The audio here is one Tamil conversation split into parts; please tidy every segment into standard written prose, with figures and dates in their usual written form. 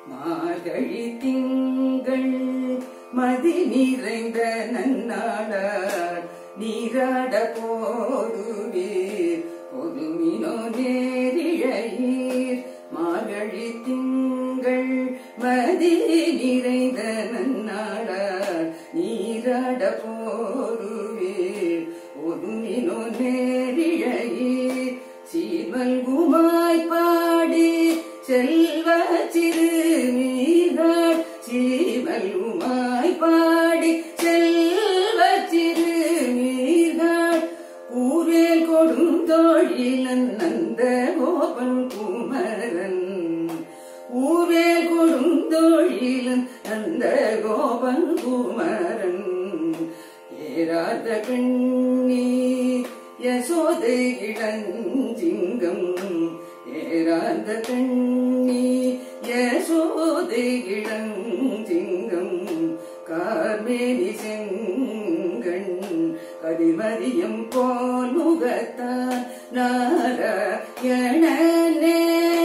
மார்கழி திங்கள் மதி நிறைந்த நன்னாளார் நீராட போதுவீர் பொதுமினோ நேரிழையீர். மார்கழி திங்கள் மதி நிறைந்த நன்னாளார் நீராட போதுவீர் பொதுமினோ நேரிழையீர். சீர்மல்குமாய் பாடி செல்வ சிறுமீர்கள் சீர்மல்குமாய் பாடி செல்வ சிறுமீர்கள் ஊரேல் கொடுந்தோழிலன் நந்த கோபன் குமரன் ஊரேல் கொடுந்தோழிலன் நந்த கோபன் குமரன் ஏராத கண்ணீர் யசோதை இளஞ்சிங்கம் ஏராத கண்ணீர் யசோதை இளஞ்சிங்கம் கார்மேனி செங்கண் கதிர்மதியம் போல் முகத்தான் நாராயணனே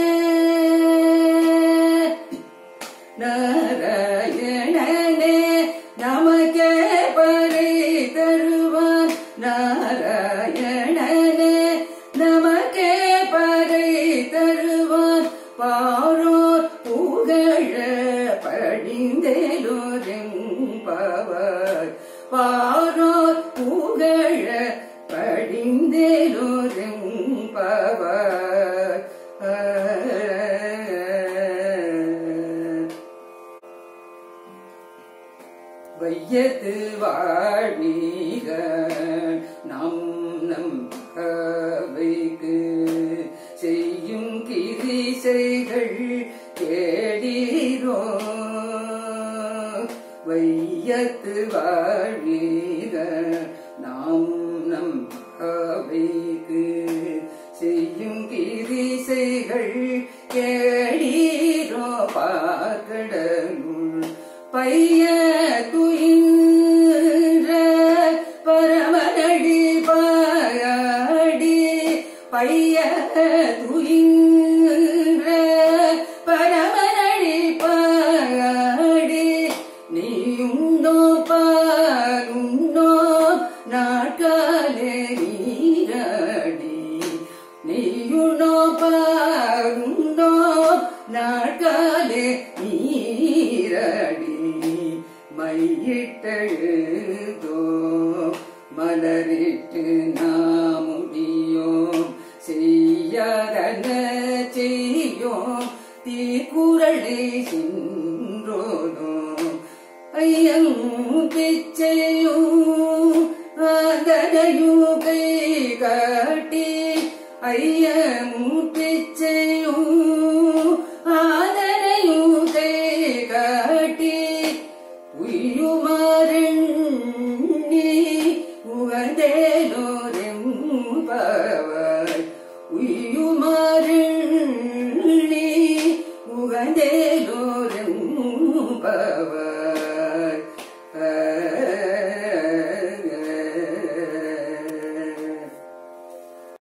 நாராயணனே நமக்கே பறை தருவான் நாராயணனே நமக்கே பறை தருவான் பாரோர் புகழ படிந்தேலோரெம்பாவாய் பாரோர் புகழ படிந்தேலோரெம்பாவாய். வையத்து வாழ்வீர்கள் நம் நம் அவைக்கு செய்யும் கிரிசைகள் கேடீரோ. வையத்து வாழ்வீர்கள் நாம் நம் அவைக்கு செய்யும் கிரிசைகள் கேடீரோ. பார்க்கடலுள் பைய துயின்ற பரமனடி பாடி பைய துயின்ற பரமனடி பாடி நீயுண்டோ பாருண்டோ நாட்காலே நீராடி நீயுண்டோ பாருண்டோ நாட்காலே நீராடி மையிட்டெழுதோ மலரிட்டு நாமுடியோம் செய்யாதன செய்யோம் தீக்குறளை சின்றோதோம் ஐயம் பிச்சையும் ஆதரையும் கை காட்டி ஐயமும் பிச்சையும் ஆதரையும் கை காட்டி உய்யும